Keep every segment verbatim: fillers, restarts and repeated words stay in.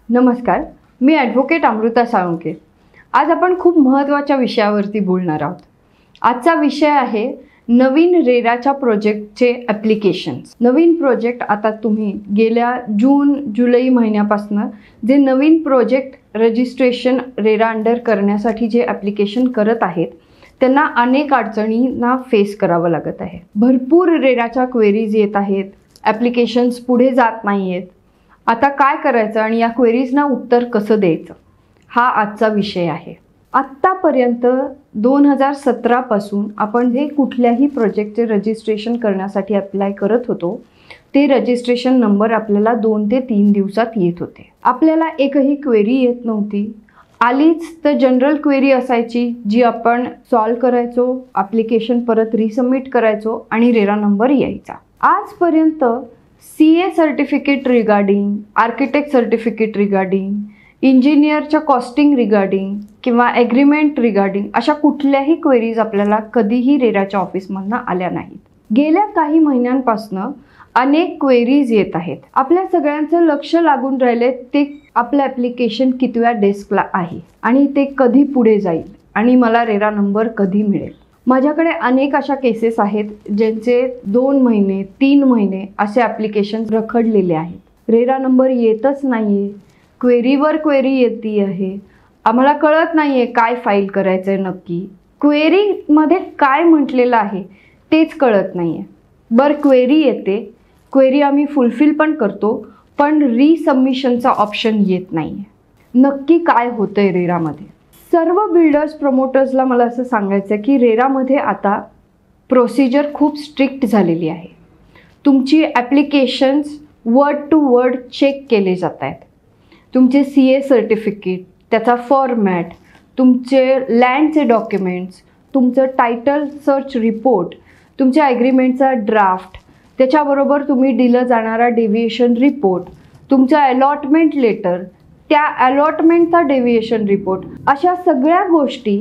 नमस्कार, मी ॲडव्होकेट अमृता साळुंखे। आज आपण खूप महत्त्वाच्या विषयावरती बोलणार आहोत। आजचा विषय आहे नवीन रेराच्या प्रोजेक्टचे ॲप्लिकेशन्स। नवीन प्रोजेक्ट आता तुम्ही गेल्या जून जुलै महिन्यापासून जे नवीन प्रोजेक्ट रजिस्ट्रेशन रेरा अंडर करण्यासाठी जे ॲप्लिकेशन करत आहेत त्यांना अनेक अडचणींना फेस करावं लागत आहे। भरपूर रेराच्या क्वेरीज येत आहेत, ॲप्लिकेशन्स पुढे जात नाही आहेत। आता काय करायचं आणि या क्वेरीजना उत्तर कसं द्यायचं, हा आजचा विषय आहे। आत्तापर्यंत दोन हजार सतरा पासून आपण जे कुठल्याही प्रोजेक्टचे रजिस्ट्रेशन करण्यासाठी अप्लाय करत होतो ते रजिस्ट्रेशन नंबर आपल्याला दोन ते तीन दिवसात येत होते। आपल्याला एकही क्वेरी येत नव्हती, आलीच तर जनरल क्वेरी असायची जी आपण सॉल्व करायचो, ॲप्लिकेशन परत रिसबमिट करायचो आणि रेरा नंबर यायचा। आजपर्यंत C A certificate regarding, architect certificate regarding, इंजिनियरच्या कॉस्टिंग रिगार्डिंग किंवा ॲग्रीमेंट रिगार्डिंग अशा कुठल्याही क्वेरीज आपल्याला कधीही रेराच्या ऑफिसमधनं आल्या नाहीत। गेल्या काही महिन्यांपासून अनेक क्वेरीज येत आहेत। आपल्या सगळ्यांचं लक्ष लागून राहिले ते आपलं ॲप्लिकेशन कितव्या डेस्कला आहे आणि ते कधी पुढे जाईल आणि मला रेरा नंबर कधी मिळेल। माझ्याकडे अनेक अशा केसेस आहेत ज्यांचे दोन महिने तीन महिने असे ॲप्लिकेशन रखडलेले आहेत। रेरा नंबर येतच नाही आहे, क्वेरीवर क्वेरी येते आहे, आम्हाला कळत नाही आहे काय फाईल करायचं आहे नक्की, क्वेरीमध्ये काय म्हटलेलं आहे तेच कळत नाही आहे। बरं, क्वेरी येते, क्वेरी आम्ही फुलफिल पण करतो, पण रिसबमिशनचा ऑप्शन येत नाही आहे। नक्की काय होतं आहे रेरामध्ये? सर्व बिल्डर्स प्रमोटर्सला मला असं सांगायचं आहे की रेरामध्ये आता प्रोसिजर खूप स्ट्रिक्ट झालेली आहे। तुमची applications word to word check केले जात आहेत। तुमचे सी ए सर्टिफिकेट, त्याचा फॉर्मॅट, तुमचे लँडचे डॉक्युमेंट्स, तुमचं टायटल सर्च रिपोर्ट, तुमच्या ॲग्रीमेंटचा ड्राफ्ट, त्याच्याबरोबर तुम्ही दिलं जाणारा डेव्हिएशन रिपोर्ट, तुमचा अलॉटमेंट लेटर, त्या अलॉटमेंटचा डेव्हिएशन रिपोर्ट, अशा सगळ्या गोष्टी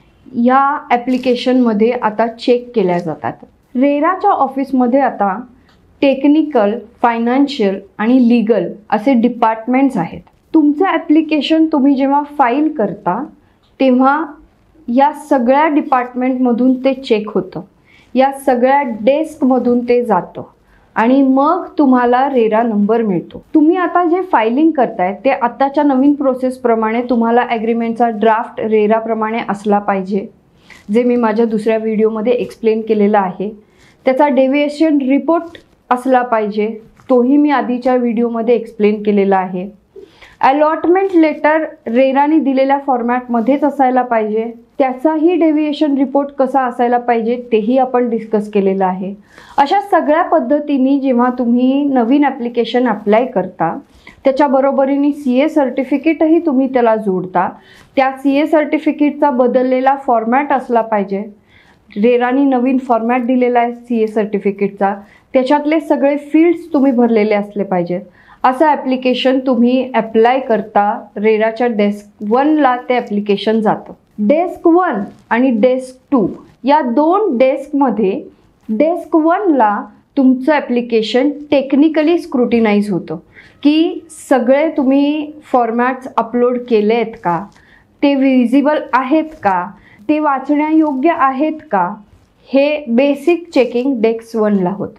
या ॲप्लिकेशनमध्ये आता चेक केल्या जातात। रेराच्या ऑफिसमध्ये आता टेक्निकल, फायनान्शियल आणि लीगल असे डिपार्टमेंट्स आहेत। तुमचं ॲप्लिकेशन तुम्ही जेव्हा फाईल करता तेव्हा या सगळ्या डिपार्टमेंटमधून ते चेक होतं, या सगळ्या डेस्कमधून ते जातं आणि मग तुम्हाला रेरा नंबर मिळतो। तुम्ही आता जे फायलिंग करताय ते आत्ताच्या नवीन प्रोसेसप्रमाणे तुम्हाला ॲग्रीमेंटचा ड्राफ्ट रेराप्रमाणे असला पाहिजे, जे मी माझ्या दुसऱ्या व्हिडिओमध्ये एक्सप्लेन केलेला आहे। त्याचा डेव्हिएशन रिपोर्ट असला पाहिजे, तोही मी आधीच्या व्हिडिओमध्ये एक्सप्लेन केलेला आहे। अलॉटमेंट लेटर रेराने दिलेल्या फॉर्मॅटमध्येच असायला पाहिजे, त्याचाही डेव्हिएशन रिपोर्ट कसा असायला पाहिजे तेही आपण डिस्कस केलेलं आहे। अशा सगळ्या पद्धतीने जेव्हा तुम्ही नवीन ॲप्लिकेशन अप्लाय करता त्याच्या बरोबरीने सी ए सर्टिफिकेटही तुम्ही त्याला जोडता। त्या सी ए सर्टिफिकेटचा बदललेला फॉर्मॅट असला पाहिजे। रेराने नवीन फॉर्मॅट दिलेला आहे सी ए सर्टिफिकेटचा, त्याच्यातले सगळे फील्ड्स तुम्ही भरलेले असले पाहिजेत। असं ॲप्लिकेशन तुम्ही अप्लाय करता रेराच्या डेस्क वनला ते ॲप्लिकेशन जातं। डेस्क वन आणि डेस्क टू या दोन डेस्कमध्ये डेस्क वनला तुमचं ॲप्लिकेशन टेक्निकली स्क्रुटिनाइज होतं की सगळे तुम्ही फॉर्मॅट्स अपलोड केले आहेत का, ते विजिबल आहेत का, ते वाचण्यायोग्य आहेत का, हे बेसिक चेकिंग डेस्क वनला होतं।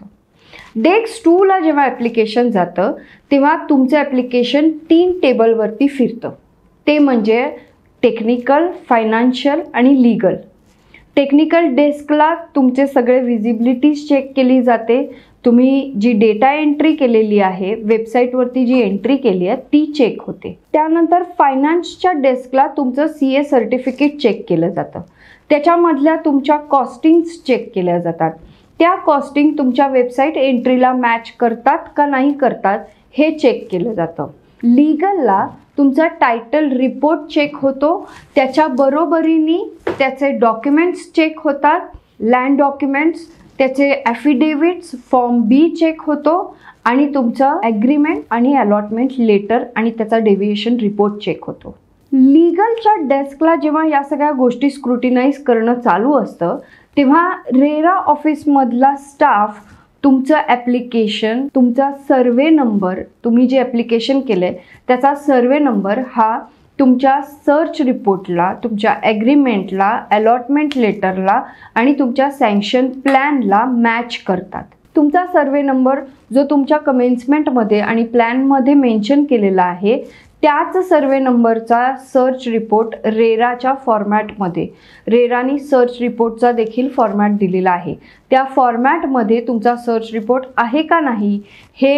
डेस्क टूला जेव्हा ॲप्लिकेशन जातं तेव्हा तुमचं ॲप्लिकेशन तीन टेबलवरती फिरतं, ते म्हणजे टेक्निकल, फायनान्शियल आणि लीगल। टेक्निकल डेस्कला तुमचे सगळे विजिबिलिटीज चेक केली जाते, तुम्ही जी डेटा एंट्री केलेली आहे वेबसाईटवरती जी एंट्री केली आहे ती चेक होते। त्यानंतर फायनान्सच्या डेस्कला तुमचं सी ए सर्टिफिकेट चेक केलं जातं, त्याच्यामधल्या तुमच्या कॉस्टिंग्स चेक केल्या जातात, त्या कॉस्टिंग तुमच्या वेबसाईट एंट्रीला मॅच करतात का नाही करतात हे चेक केलं जातं। लीगलला तुमचा टायटल रिपोर्ट चेक होतो, त्याच्या बरोबरीने त्याचे डॉक्युमेंट्स चेक होतात, लँड डॉक्युमेंट्स, त्याचे ॲफिडेविट्स, फॉर्म बी चेक होतो आणि तुमचं ॲग्रीमेंट आणि अलॉटमेंट लेटर आणि त्याचा डेव्हिएशन रिपोर्ट चेक होतो। लीगलच्या डेस्कला जेव्हा या सगळ्या गोष्टी स्क्रुटिनाइज करणं चालू असतं तेव्हा रेरा ऑफिसमधला स्टाफ तुमचं ॲप्लिकेशन, तुमचा सर्वे नंबर, तुम्ही जे ॲप्लिकेशन केलं आहे त्याचा सर्वे नंबर हा तुमच्या सर्च रिपोर्टला, तुमच्या ॲग्रीमेंटला, अलॉटमेंट लेटरला आणि तुमच्या सँक्शन प्लॅनला मॅच करतात. तुमचा सर्वे नंबर जो तुमच्या कमेन्समेंटमध्ये आणि प्लॅनमध्ये मेन्शन केलेला आहे त्याच सर्वे नंबरचा सर्च रिपोर्ट रेराच्या फॉर्मॅटमध्ये, रेरानी सर्च रिपोर्टचा देखील फॉर्मॅट दिलेला आहे, त्या फॉर्मॅटमध्ये तुमचा सर्च रिपोर्ट आहे का नाही हे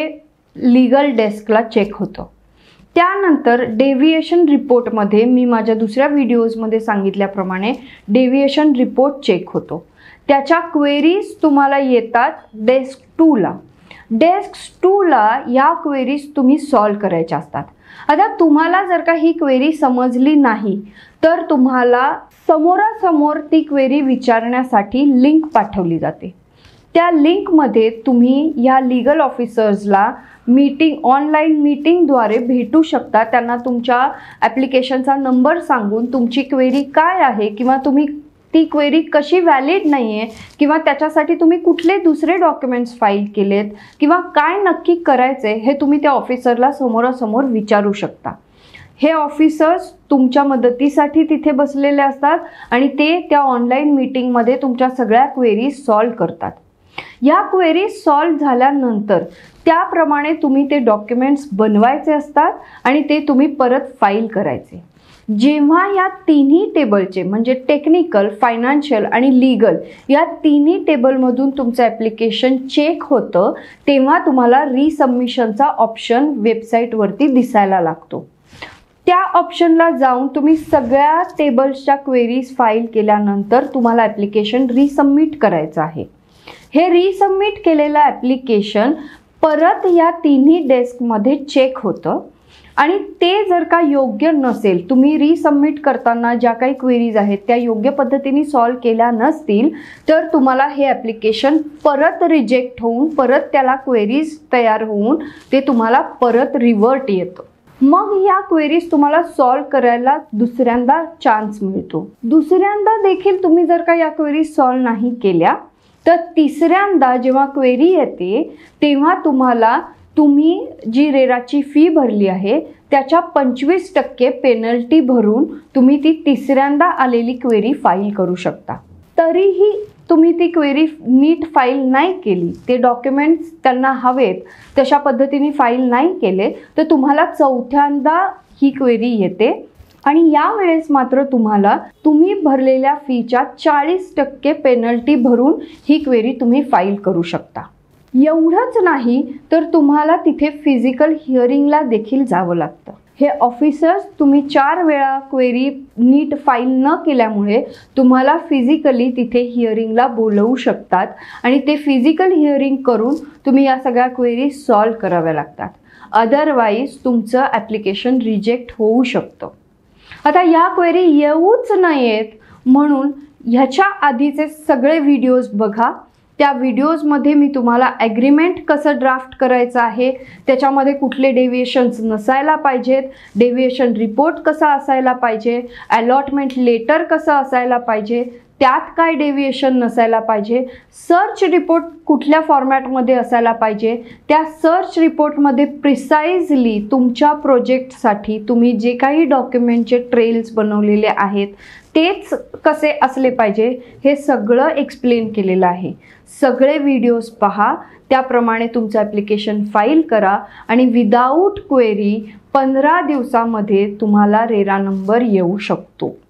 लीगल डेस्कला चेक होतं. त्यानंतर डेव्हिएशन रिपोर्टमध्ये मी माझ्या दुसऱ्या व्हिडिओजमध्ये सांगितल्याप्रमाणे डेव्हिएशन रिपोर्ट चेक होतो. त्याच्या क्वेरीज तुम्हाला येतात डेस्क टूला. डेस्क टूला या क्वेरीज तुम्ही सॉल्व करायच्या असतात. आता तुम्हाला जर का ही क्वेरी समजली नाही तर तुम्हाला समोरासमोर ती क्वेरी विचारण्यासाठी लिंक पाठवली जाते. त्या लिंकमध्ये तुम्ही या लीगल ऑफिसर्सला मीटिंग, ऑनलाईन मीटिंगद्वारे भेटू शकता. त्यांना तुमच्या ॲप्लिकेशनचा नंबर सांगून तुमची क्वेरी काय आहे किंवा तुम्ही ती क्वेरी कशी व्हॅलिड नाही आहे किंवा त्याच्यासाठी तुम्ही कुठले दुसरे डॉक्युमेंट्स फाईल केलेत किंवा काय नक्की करायचं आहे हे तुम्ही त्या ऑफिसरला समोरासमोर विचारू शकता. हे ऑफिसर्स तुमच्या मदतीसाठी तिथे बसलेले असतात आणि ते त्या ऑनलाईन मीटिंगमध्ये तुमच्या सगळ्या क्वेरीज सॉल्व करतात. या क्वेरीज सॉल्व झाल्यानंतर त्याप्रमाणे तुम्ही ते डॉक्युमेंट्स बनवायचे असतात आणि ते तुम्ही परत फाईल करायचे. जेव्हा या तिन्ही टेबलचे म्हणजे टेक्निकल, फायनान्शियल आणि लीगल या तिन्ही टेबलमधून तुमचं ॲप्लिकेशन चेक होतं तेव्हा तुम्हाला रिसबमिशनचा ऑप्शन वेबसाईटवरती दिसायला लागतो. त्या ऑप्शनला जाऊन तुम्ही सगळ्या टेबल्सच्या क्वेरीज फाईल केल्यानंतर तुम्हाला ॲप्लिकेशन रिसबमिट करायचं आहे. हे रिसबमिट केलेलं ॲप्लिकेशन परत या तिन्ही डेस्कमध्ये चेक होतं आणि ते जर का योग्य नसेल, तुम्ही रिसबमिट करताना ज्या काही क्वेरीज आहेत त्या योग्य पद्धतीने सॉल्व केल्या नसतील तर तुम्हाला हे ॲप्लिकेशन परत रिजेक्ट होऊन परत त्याला क्वेरीज तयार होऊन ते तुम्हाला परत रिव्हर्ट येतं. मग या क्वेरीज तुम्हाला सॉल्व करायला दुसऱ्यांदा चान्स मिळतो. दुसऱ्यांदा देखील तुम्ही जर का या क्वेरीज सॉल्व नाही केल्या तर तिसऱ्यांदा जेव्हा क्वेरी येते तेव्हा तुम्हाला तुम्ही जी रेराची फी भरली आहे त्याच्या पंचवीस टक्के पेनल्टी भरून तुम्ही ती तिसऱ्यांदा आलेली क्वेरी फाईल करू शकता. तरीही तुम्ही ती क्वेरी नीट फाईल नाही केली, ते डॉक्युमेंट्स त्यांना हवेत तशा पद्धतीने फाईल नाही केले तर तुम्हाला चौथ्यांदा ही क्वेरी येते आणि यावेळेस मात्र तुम्हाला तुम्ही भरलेल्या फीच्या चाळीस टक्के पेनल्टी भरून ही क्वेरी तुम्ही फाईल करू शकता. एवढंच नाही तर तुम्हाला तिथे फिजिकल हिअरिंगला देखील जावं लागतं. हे ऑफिसर्स तुम्ही चार वेळा क्वेरी नीट फाईल न केल्यामुळे तुम्हाला फिजिकली तिथे हिअरिंगला बोलवू शकतात आणि ते फिजिकल हिअरिंग करून तुम्ही या सगळ्या क्वेरी सॉल्व कराव्या लागतात. अदरवाईज तुमचं ॲप्लिकेशन रिजेक्ट होऊ शकतं. आता या क्वेरी येऊच नयेत म्हणून ह्याच्या आधीचे सगळे व्हिडिओज बघा. त्या व्हिडिओजमध्ये मी तुम्हाला ॲग्रीमेंट कसं ड्राफ्ट करायचं आहे, त्याच्यामध्ये कुठले डेव्हिएशन्स नसायला पाहिजेत, डेव्हिएशन रिपोर्ट कसा असायला पाहिजे, अलॉटमेंट लेटर कसं असायला पाहिजे, त्यात काय डेव्हिएशन नसायला पाहिजे, सर्च रिपोर्ट कुठल्या फॉर्मॅटमध्ये असायला पाहिजे, त्या सर्च रिपोर्टमध्ये प्रिसाइजली तुमच्या प्रोजेक्टसाठी तुम्ही जे काही डॉक्युमेंटचे ट्रेल्स बनवलेले आहेत तेच कसे असले पाहिजे हे सगळं एक्सप्लेन केलेलं आहे. सगळे व्हिडिओज पहा, त्याप्रमाणे तुमचं ॲप्लिकेशन फाईल करा आणि विदाऊट क्वेरी पंधरा दिवसामध्ये तुम्हाला रेरा नंबर येऊ शकतो.